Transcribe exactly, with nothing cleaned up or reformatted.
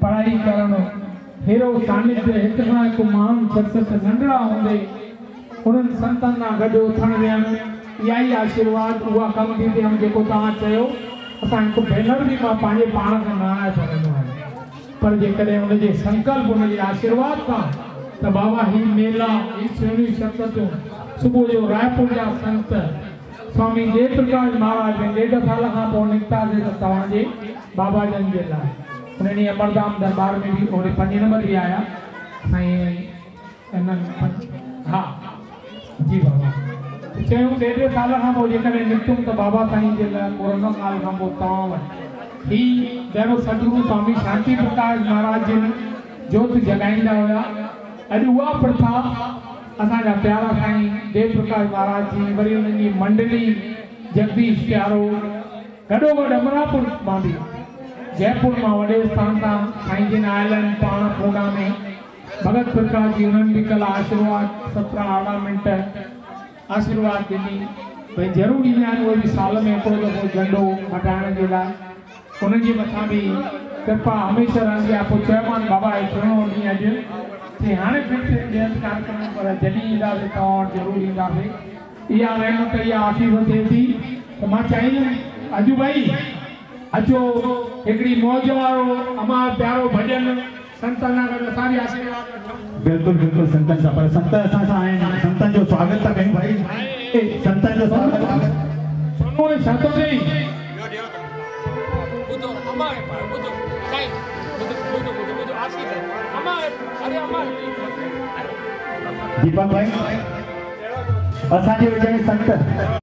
पढ़ाई करण हेरो सानिध्य एक खां हिकु माण्हू सत नंढड़ा हूंदे उन्हनि संतनि सां गॾु उथण वेहण इहा ई आशीर्वाद उहा कमु थींदी ऐं जेको तव्हां चयो असां हिकु भेनर बि मां पंहिंजे पाण खे न आहियां छॾंदो आहियां पर जेकॾहिं उनजे संकल्प उनजे आशीर्वाद सां त बाबा ही मेला ही सुहिणी शक्तियूं सुबुह जो रायपुर जा संत स्वामी जयप्रकाश महाराज ॾेढ साल खां पोइ निकितासीं त तव्हांजे बाबा जन जे लाइ उन्हनि अमरधाम दरबार में भी और पंज नंबर भी आया साईं हाँ जी बाबा चयूं ॾेढ साल खां पोइ जेकॾहिं निकितुमि त बाबा साईं जे लाइ कोरोना काल खां पोइ तव्हां वटि ही ॾाढो सतगुरु स्वामी शांति प्रकाश महाराज जिन जोत जगाईंदा हुआ अॼु उहा प्रथा असांजा प्यारा साईं देव प्रकाश महाराज जी वरी उन्हनि जी मंडली जगदीश प्यारो गॾोगॾु अमरापुर मां बि जयपुर मां वॾे स्थान तां साईं जिन आयल आहिनि पाण पूना में भगत प्रकाश जी उन्हनि बि कल आशीर्वाद सत्रहं अरिड़हं मिंट आशीर्वाद ॾिनी भई ज़रूरी न आहिनि उहे बि साल में हिकिड़ो दफ़ो झंडो हटाइण जे लाइ उन्हनि जे मथां बि कृपा हमेशह रहंदी आहे पोइ चयोमानि बाबा सुहिणो ॾींहुं अॼु कि हाणे फिर से ॿियनि कार्यक्रम पर जॾहिं ईंदासीं तव्हां वटि ज़रूरु ईंदासीं इहा रहमत इहा आसीस थिए थी त मां चाहींदुमि अॼु भई अचो हिकिड़ी मौज वारो अमार प्यारो भॼन संतनि सां गॾु असां बि आशीर्वाद वठूं। बिल्कुलु बिल्कुलु संतनि सां पर संत असां सां आहिनि संतनि जो स्वागत था कयूं भाई संतनि जो स्वागत सोनू छा थो चई ॿुधो अमार ॿुधो साईं ॿुधो ॿुधो ॿुधो ॿुधो आसीस अमार अरे अमार दीपक भाई असांजे विच में संत